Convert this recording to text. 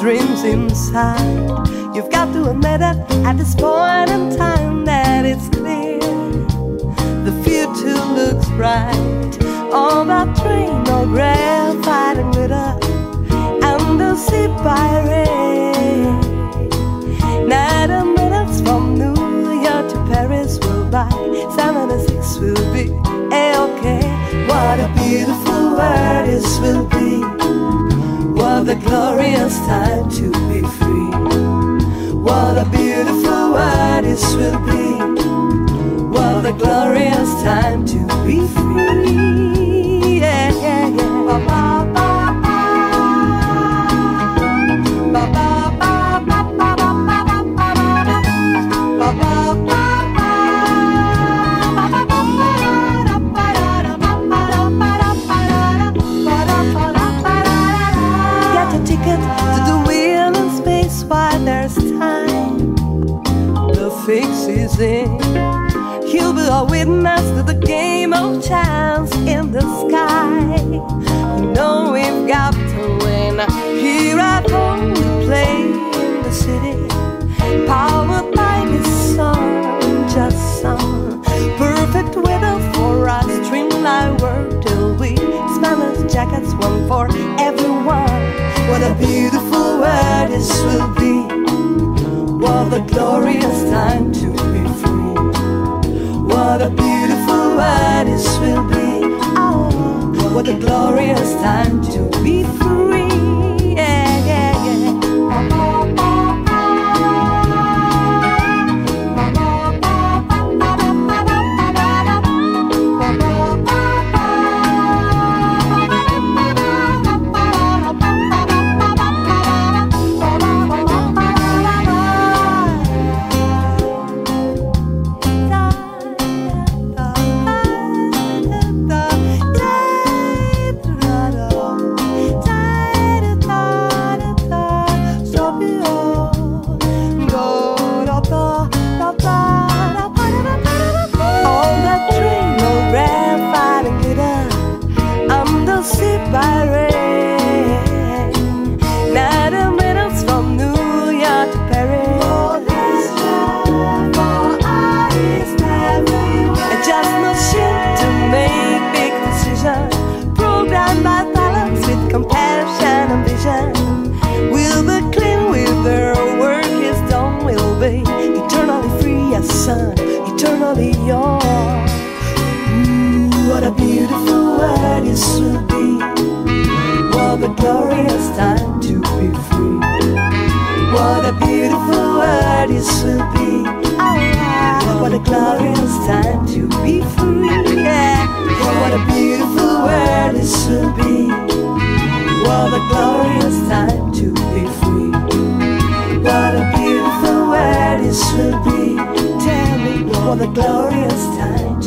dreams inside. You've got to admit it at this point in time that it's clear the future looks bright. On that train, no graphite and glitter, and the sea pirate. 90 minutes from New York to Paris will buy 76 will be okay. What a beautiful world this will be. What a glorious time to be free. What a beautiful world this will be. What a glorious time to be free. Yeah, yeah, yeah. Ba, ba, ba. Fix is in. He'll be a witness to the game of chance in the sky. You know we've got to win. Here at home we play in the city, powered by this song, just some perfect weather for us. Streamline world till we Spanish jackets, one for everyone. What a beautiful world this will be. What a glorious time to be free. What a beautiful world this will be. Oh, what a glorious time to be free. Yeah, yeah, yeah. Eternally yours. What a beautiful world this will be. What a glorious time to be free. What a beautiful world this will be. What a glorious time to be free. Yeah. What a beautiful world this will be. What a glorious time to be free. What a beautiful world this will be. Tell me what a glorious time